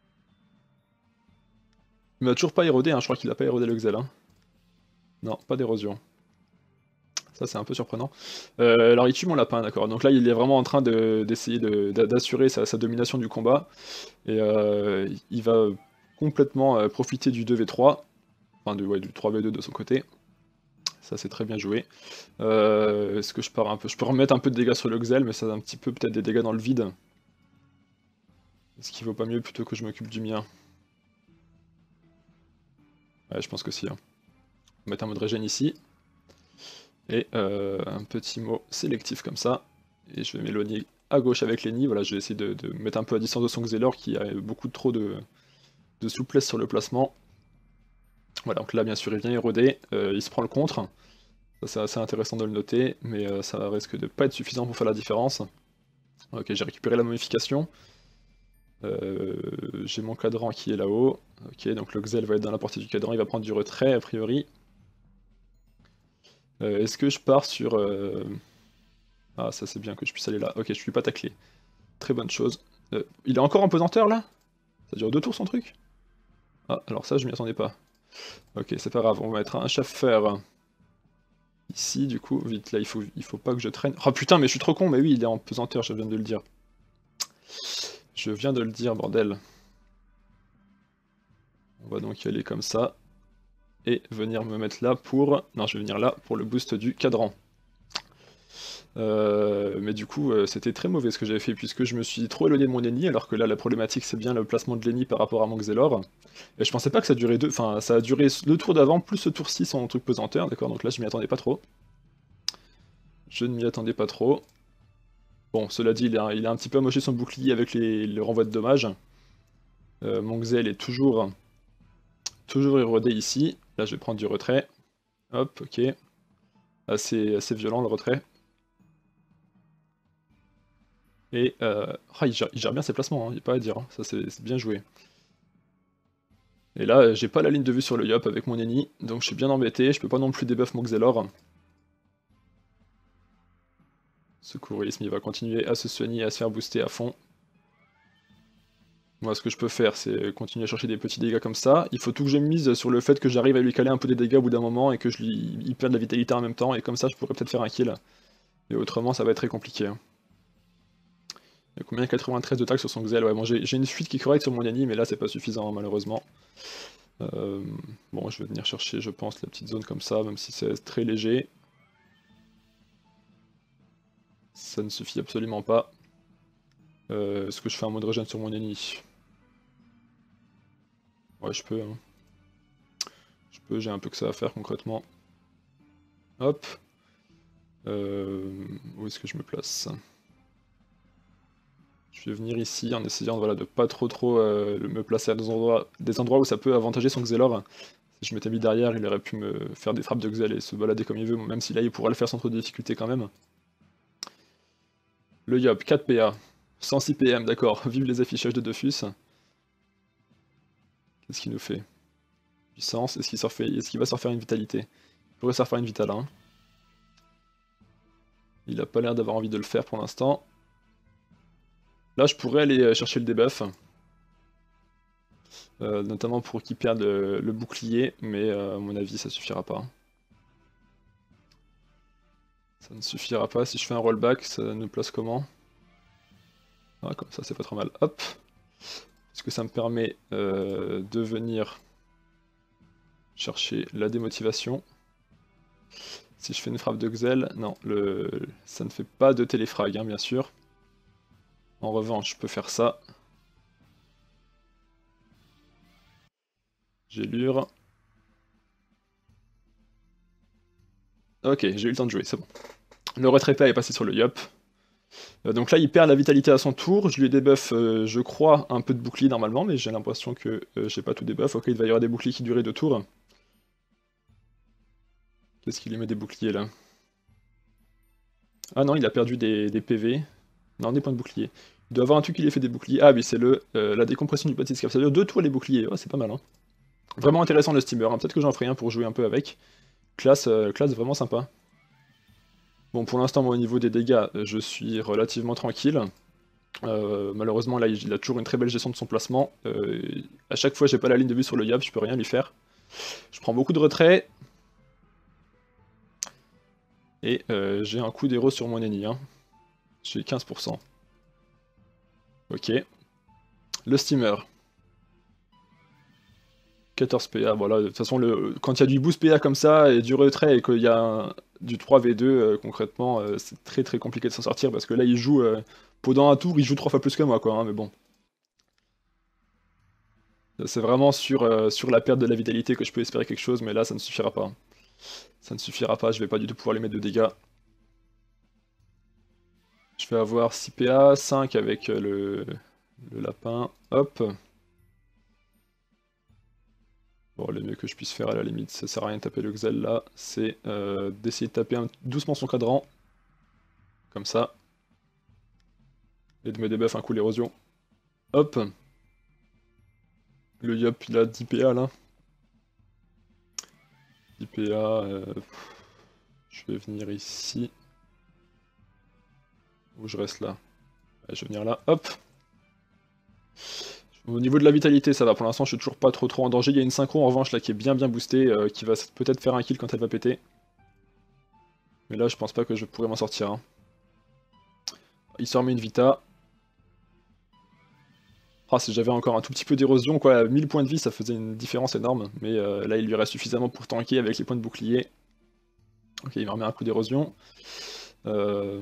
Il m'a toujours pas érodé, hein, je crois qu'il a pas érodé le Xel. Hein. Non, pas d'érosion. Ça c'est un peu surprenant. Euh, alors il tue mon lapin, d'accord. Donc là il est vraiment en train d'essayer de, d'assurer sa, sa domination du combat. Et euh, il va complètement euh, profiter du deux V trois. Enfin du, ouais, du trois V deux de son côté. Ça c'est très bien joué. Euh, Est-ce que je pars un peu... Je peux remettre un peu de dégâts sur le Xel, mais ça a un petit peu peut-être des dégâts dans le vide. Est-ce qu'il vaut pas mieux plutôt que je m'occupe du mien? Ouais, je pense que si. Hein. On va mettre un mode régène ici. Et euh, un petit mot sélectif comme ça. Et je vais m'éloigner à gauche avec Lenny. Voilà, je vais essayer de, de mettre un peu à distance de son Xelor qui a beaucoup trop de, de souplesse sur le placement. Voilà, donc là bien sûr il vient éroder, euh, il se prend le contre. Ça c'est assez intéressant de le noter, mais euh, ça risque de pas être suffisant pour faire la différence. Ok, j'ai récupéré la momification. Euh, j'ai mon cadran qui est là-haut. Ok, donc le Xel va être dans la portée du cadran, il va prendre du retrait a priori. Euh, Est-ce que je pars sur... Euh... Ah ça c'est bien que je puisse aller là. Ok, je suis pas taclé. Très bonne chose. Euh, il est encore en pesanteur là? Ça dure deux tours son truc? Ah, alors ça je m'y attendais pas. Ok, c'est pas grave, on va mettre un chaffer ici du coup. Vite, là il faut, il faut pas que je traîne. Oh putain, mais je suis trop con, mais oui, il est en pesanteur, je viens de le dire. Je viens de le dire, bordel. On va donc y aller comme ça. Et venir me mettre là pour... Non, je vais venir là pour le boost du cadran. Euh, mais du coup, euh, c'était très mauvais ce que j'avais fait, puisque je me suis trop éloigné de mon ennemi, alors que là, la problématique, c'est bien le placement de l'ennemi par rapport à mon Xelor. Et je pensais pas que ça durait deux... Enfin, ça a duré le tour d'avant, plus ce tour-ci sans truc pesanteur, d'accord? Donc là, je m'y attendais pas trop. Je ne m'y attendais pas trop. Bon, cela dit, il a, il a un petit peu amoché son bouclier avec les, le renvoi de dommages. Euh, mon Xel est toujours, toujours érodé ici. Là, je vais prendre du retrait. Hop, ok. Assez, assez violent le retrait. Et euh, ah, il, gère, il gère bien ses placements, il hein, n'y a pas à dire, hein. Ça c'est bien joué. Et là, j'ai pas la ligne de vue sur le Yop avec mon ennemi, donc je suis bien embêté, je peux pas non plus débuff mon Xelor. Secourisme, il va continuer à se soigner, à se faire booster à fond. Moi, ce que je peux faire, c'est continuer à chercher des petits dégâts comme ça. Il faut tout que je mise sur le fait que j'arrive à lui caler un peu des dégâts au bout d'un moment et que je lui il perde de la vitalité en même temps, et comme ça, je pourrais peut-être faire un kill. Et autrement, ça va être très compliqué. Hein. Il y a combien? quatre-vingt-treize de tags sur son Xel. Ouais, bon, j'ai une fuite qui est correcte sur mon ennemi, mais là, c'est pas suffisant, malheureusement. Euh, bon, je vais venir chercher, je pense, la petite zone comme ça, même si c'est très léger. Ça ne suffit absolument pas. Euh, Est-ce que je fais un mode régène sur mon ennemi? Ouais, je peux. Hein. Je peux, j'ai un peu que ça à faire concrètement. Hop. Euh, où est-ce que je me place? Je vais venir ici en essayant voilà, de pas trop trop euh, me placer à des endroits, des endroits où ça peut avantager son Xelor. Si je m'étais mis derrière, il aurait pu me faire des frappes de Xel et se balader comme il veut, même si là il pourra le faire sans trop de difficulté quand même. Le Yop, quatre P A, cent six P M, d'accord, vive les affichages de Dofus. Qu'est-ce qu'il nous fait? Puissance, est-ce qu'il est qu'il va se refaire une vitalité? Il pourrait se refaire une vitale, hein. Il a pas l'air d'avoir envie de le faire pour l'instant. Là je pourrais aller chercher le debuff. Euh, notamment pour qu'il perde le, le bouclier, mais euh, à mon avis ça suffira pas. Ça ne suffira pas, si je fais un rollback, ça nous place comment? Ah, comme ça c'est pas trop mal, hop. Est-ce que ça me permet euh, de venir chercher la démotivation? Si je fais une frappe de Xel, non, le... ça ne fait pas de téléfrag, hein, bien sûr. En revanche, je peux faire ça. Gélure. Ok, j'ai eu le temps de jouer, c'est bon. Le retrait P A est passé sur le Yop. Euh, donc là, il perd la vitalité à son tour. Je lui débuff, euh, je crois, un peu de bouclier normalement, mais j'ai l'impression que euh, j'ai pas tout débuff. Ok, il va y avoir des boucliers qui duraient deux tours. Qu'est-ce qu'il lui met des boucliers là? Ah non, il a perdu des, des P V. Non, des points de bouclier. Il doit avoir un truc qui lui fait des boucliers. Ah oui, c'est le euh, la décompression du bathyscaphe. Ça dure deux tours les boucliers. Oh, c'est pas mal, hein. Vraiment intéressant le steamer. Hein. Peut-être que j'en ferai un pour jouer un peu avec. Classe, euh, classe vraiment sympa. Bon, pour l'instant, moi, au niveau des dégâts, je suis relativement tranquille. Euh, malheureusement, là, il a toujours une très belle gestion de son placement. Euh, à chaque fois, j'ai pas la ligne de vue sur le Yab, je peux rien lui faire. Je prends beaucoup de retrait. Et euh, j'ai un coup d'héros sur mon ennemi. Hein. J'ai quinze pour cent. Ok. Le steamer. quatorze P A, voilà. De toute façon, le... quand il y a du boost P A comme ça, et du retrait, et qu'il y a un... du trois v deux, euh, concrètement, euh, c'est très très compliqué de s'en sortir, parce que là, il joue... Euh... pendant un tour, il joue trois fois plus que moi, quoi, hein, mais bon. C'est vraiment sur, euh, sur la perte de la vitalité que je peux espérer quelque chose, mais là, ça ne suffira pas. Ça ne suffira pas, je vais pas du tout pouvoir lui mettre de dégâts. Je vais avoir six P A, cinq avec le, le lapin, hop. Bon, le mieux que je puisse faire à la limite, ça sert à rien de taper le Xel là, c'est euh, d'essayer de taper un, doucement son cadran, comme ça, et de me débuff un coup l'érosion. Hop. Le Yop il a dix P A là. dix P A, euh, je vais venir ici. Ou je reste là. Ouais, je vais venir là, hop. Au niveau de la vitalité, ça va. Pour l'instant, je suis toujours pas trop trop en danger. Il y a une synchro en revanche là qui est bien bien boostée, euh, qui va peut-être faire un kill quand elle va péter. Mais là, je pense pas que je pourrais m'en sortir. Hein. Il se remet une vita. Ah, si j'avais encore un tout petit peu d'érosion, quoi, mille points de vie, ça faisait une différence énorme. Mais euh, là, il lui reste suffisamment pour tanker avec les points de bouclier. Ok, il me remet un coup d'érosion. Euh...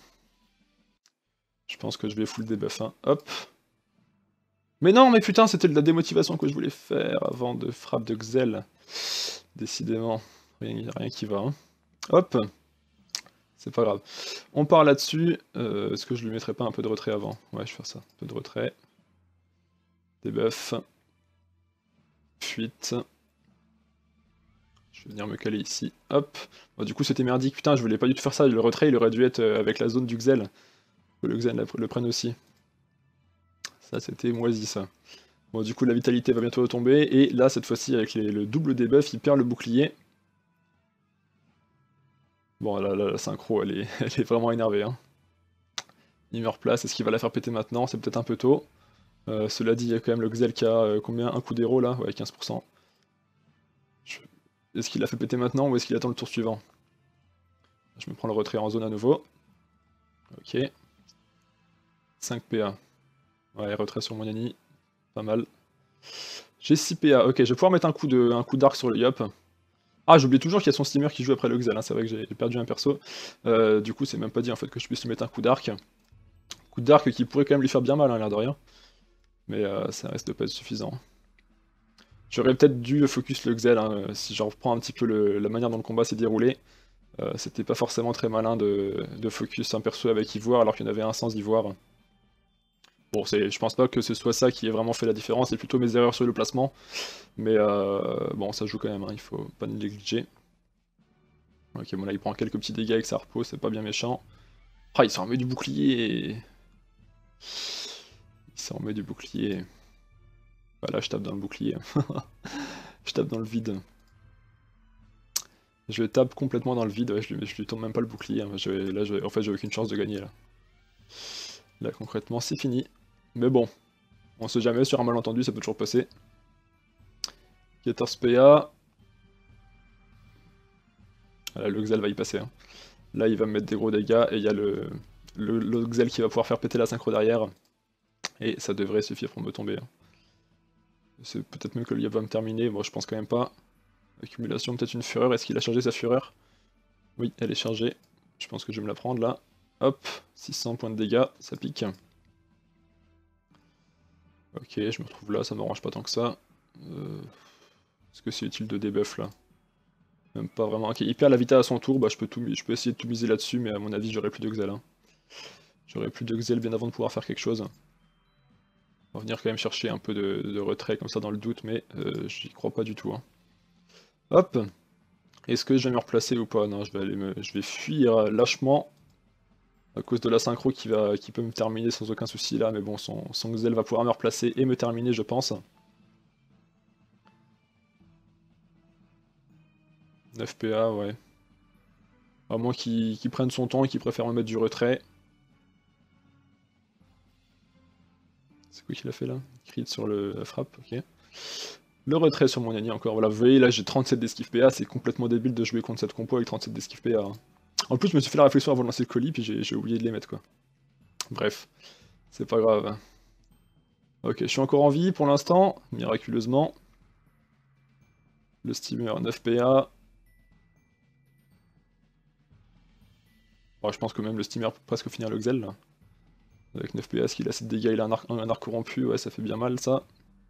Je pense que je vais full debuff. Hein. Hop. Mais non, mais putain, c'était de la démotivation que je voulais faire avant de frappe de Xel. Décidément, rien, rien qui va. Hein. Hop. C'est pas grave. On part là-dessus. Euh, Est-ce que je lui mettrais pas un peu de retrait avant? Ouais, je vais faire ça. Un peu de retrait. Debuff. Fuite. Je vais venir me caler ici. Hop. Bon, du coup, c'était merdique. Putain, je voulais pas du tout faire ça. Le retrait, il aurait dû être avec la zone du Xel. Que le Xen le prenne aussi. Ça, c'était moisi, ça. Bon, du coup, la vitalité va bientôt retomber, et là, cette fois-ci, avec les, le double debuff, il perd le bouclier. Bon, là, là la synchro, elle est, elle est vraiment énervée, hein. Il meurt place, est-ce qu'il va la faire péter maintenant? C'est peut-être un peu tôt. Euh, cela dit, il y a quand même le Xel qui a euh, combien? Un coup d'héros, là? Ouais, quinze pour cent. Je... Est-ce qu'il l'a fait péter maintenant, ou est-ce qu'il attend le tour suivant? Je me prends le retrait en zone à nouveau. Ok. cinq P A. Ouais, retrait sur mon Nani. Pas mal. J'ai six P A. Ok, je vais pouvoir mettre un coup de, un coup d'arc sur le Yop. Ah, j'oublie toujours qu'il y a son steamer qui joue après le Xel, hein. C'est vrai que j'ai perdu un perso. Euh, du coup, c'est même pas dit en fait que je puisse lui mettre un coup d'arc. Coup d'arc qui pourrait quand même lui faire bien mal, hein, l'air de rien. Mais euh, ça reste pas suffisant. J'aurais peut-être dû focus le Xel, hein, si je reprends un petit peu le, la manière dont le combat s'est déroulé. Euh, C'était pas forcément très malin de, de focus un perso avec Ivoire alors qu'il y en avait un sans Ivoire. Bon, je pense pas que ce soit ça qui ait vraiment fait la différence, c'est plutôt mes erreurs sur le placement. Mais euh, bon, ça joue quand même, hein, il faut pas négliger. Ok, bon là il prend quelques petits dégâts avec sa repos, c'est pas bien méchant. Ah, il s'en remet du bouclier. Il s'en remet du bouclier. Bah là je tape dans le bouclier. Je tape dans le vide. Je tape complètement dans le vide, ouais, je, lui, je lui tourne même pas le bouclier. Hein. Je, là, je, en fait j'ai aucune chance de gagner là. Là concrètement c'est fini. Mais bon, on sait jamais, sur un malentendu ça peut toujours passer. quatorze P A. Là, le Xel va y passer. Hein. Là, il va me mettre des gros dégâts, et il y a le, le, le Xel qui va pouvoir faire péter la synchro derrière. Et ça devrait suffire pour me tomber. Hein. C'est peut-être même que le Yop va me terminer, moi je pense quand même pas. Accumulation, peut-être une fureur, est-ce qu'il a chargé sa fureur? Oui, elle est chargée. Je pense que je vais me la prendre là. Hop, six cents points de dégâts, ça pique. Ok, je me retrouve là, ça m'arrange pas tant que ça. Euh... Est-ce que c'est utile de debuff là? Même pas vraiment. Ok, il perd la vita à son tour, bah je peux, tout, je peux essayer de tout miser là-dessus, mais à mon avis j'aurai plus de Xel. Hein. J'aurai plus de Xel bien avant de pouvoir faire quelque chose. On va venir quand même chercher un peu de, de retrait comme ça dans le doute, mais euh, j'y crois pas du tout. Hein. Hop! Est-ce que je vais me replacer ou pas? Non, je vais, aller me, je vais fuir lâchement à cause de la synchro qui, va, qui peut me terminer sans aucun souci là, mais bon, son, son Xel va pouvoir me replacer et me terminer, je pense. neuf P A, ouais. À moins qu'il qu'il prenne son temps et qu'il préfère me mettre du retrait. C'est quoi qu'il a fait là? Crit sur le, la frappe, ok. Le retrait sur mon Nani encore, voilà, vous voyez là j'ai trente-sept d'esquive P A, c'est complètement débile de jouer contre cette compo avec trente-sept d'esquive P A. Hein. En plus je me suis fait la réflexion avant de lancer le colis, puis j'ai oublié de les mettre quoi. Bref, c'est pas grave. Ok, je suis encore en vie pour l'instant, miraculeusement. Le steamer, neuf P A. Bon, je pense que même le steamer peut presque finir le Xel là. Avec neuf P A, est-ce qu'il a assez de dégâts, il a un arc, un arc corrompu, ouais ça fait bien mal ça.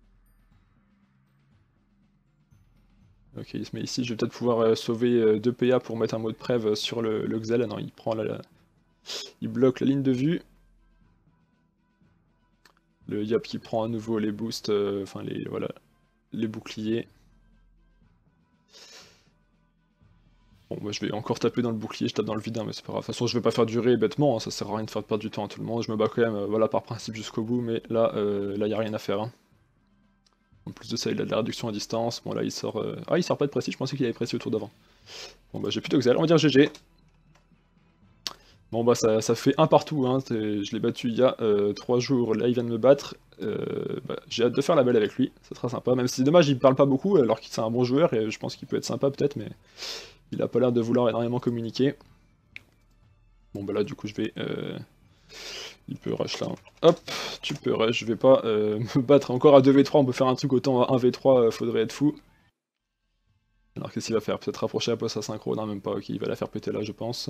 Ok, il se met ici, je vais peut-être pouvoir euh, sauver euh, deux P A pour mettre un mot de prêve sur le, le Xel. Ah non, il prend la, la... Il bloque la ligne de vue. Le Yop qui prend à nouveau les boosts, euh, enfin les, voilà, les boucliers. Bon, moi je vais encore taper dans le bouclier, je tape dans le vide, hein, mais c'est pas grave. De toute façon, je vais pas faire durer bêtement, hein, ça sert à rien de faire perdre du temps à tout le monde. Je me bats quand même, euh, voilà, par principe jusqu'au bout, mais là, euh, là, y a rien à faire. Hein. En plus de ça, il a de la réduction à distance. Bon, là, il sort. Euh... Ah, il sort pas de précis, je pensais qu'il avait précis au tour d'avant. Bon, bah, j'ai plutôt Xel, on va dire G G. Bon, bah, ça, ça fait un partout, hein. Je l'ai battu il y a euh, trois jours, là, il vient de me battre. Euh, bah, j'ai hâte de faire la belle avec lui, ça sera sympa. Même si c'est dommage, il parle pas beaucoup, alors qu'il c'est un bon joueur, et je pense qu'il peut être sympa peut-être, mais il a pas l'air de vouloir énormément communiquer. Bon, bah là, du coup, je vais. Euh... Il peut rush là. Hop, tu peux rush, je vais pas euh, me battre encore à deux v trois, on peut faire un truc autant à un v trois, euh, faudrait être fou. Alors qu'est-ce qu'il va faire? Peut-être rapprocher la poste à synchro? Non, même pas, ok, il va la faire péter là, je pense.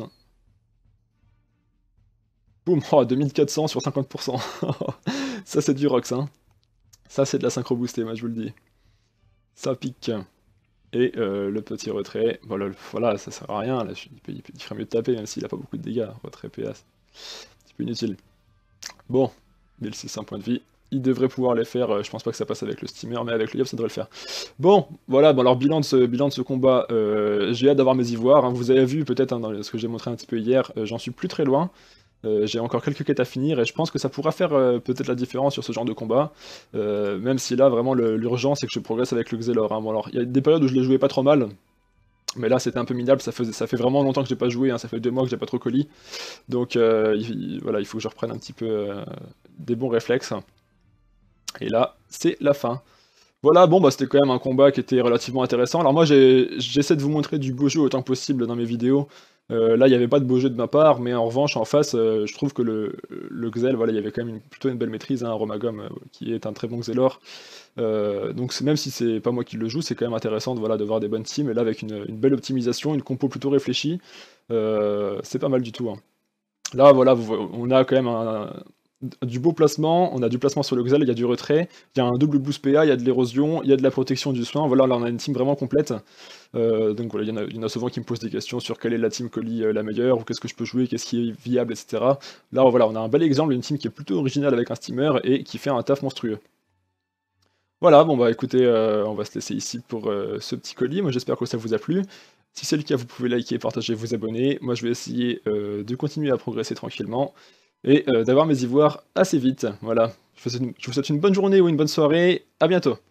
Boum, oh, deux mille quatre cents sur cinquante pour cent. Ça c'est du Rox, hein. Ça c'est de la synchro boostée, moi je vous le dis. Ça pique. Et euh, le petit retrait, voilà, voilà, ça sert à rien, là, il, peut, il, peut, il ferait mieux de taper, même s'il a pas beaucoup de dégâts. Retrait P A, c'est un petit peu inutile. Bon, mille six cents points de vie. Il devrait pouvoir les faire, euh, je pense pas que ça passe avec le steamer, mais avec le Yop ça devrait le faire. Bon, voilà, bon, alors bilan de ce, bilan de ce combat, euh, j'ai hâte d'avoir mes ivoires, hein. Vous avez vu peut-être hein, dans ce que j'ai montré un petit peu hier, euh, j'en suis plus très loin. Euh, j'ai encore quelques quêtes à finir et je pense que ça pourra faire euh, peut-être la différence sur ce genre de combat. Euh, même si là, vraiment, le- l'urgence, c'est que je progresse avec le Xelor, hein. Bon, alors, il y a des périodes où je les jouais pas trop mal, mais là, c'était un peu minable, ça, faisait, ça fait vraiment longtemps que j'ai pas joué, hein, ça fait deux mois que j'ai pas trop colis. Donc, euh, il, voilà, il faut que je reprenne un petit peu euh, des bons réflexes. Et là, c'est la fin. Voilà, bon, bah c'était quand même un combat qui était relativement intéressant. Alors moi, j'ai- j'essaie de vous montrer du beau jeu autant que possible dans mes vidéos. Euh, là, il n'y avait pas de beau jeu de ma part, mais en revanche, en face, euh, je trouve que le, le Xel, voilà, il y avait quand même une- plutôt une belle maîtrise, hein, Romagom, euh, qui est un très bon Xelor. Euh, donc c'est- même si c'est pas moi qui le joue, c'est quand même intéressant de, voilà, de voir des bonnes teams, et là, avec une, une belle optimisation, une compo plutôt réfléchie, euh, c'est pas mal du tout, hein. Là, voilà, vous- on a quand même un, du beau placement, on a du placement sur le Xel, il y a du retrait, il y a un double boost P A, il y a de l'érosion, il y a de la protection du soin. Voilà, là on a une team vraiment complète. Euh, donc voilà, il y, en a, il y en a souvent qui me posent des questions sur quelle est la team Colis euh, la meilleure, ou qu'est-ce que je peux jouer, qu'est-ce qui est viable, et cetera. Là voilà, on a un bel exemple d'une team qui est plutôt originale avec un steamer et qui fait un taf monstrueux. Voilà, bon bah écoutez, euh, on va se laisser ici pour euh, ce petit colis. Moi j'espère que ça vous a plu. Si c'est le cas, vous pouvez liker, partager, vous abonner. Moi je vais essayer euh, de continuer à progresser tranquillement et euh, d'avoir mes ivoires assez vite. Voilà, je vous souhaite une je vous souhaite une bonne journée ou une bonne soirée. À bientôt.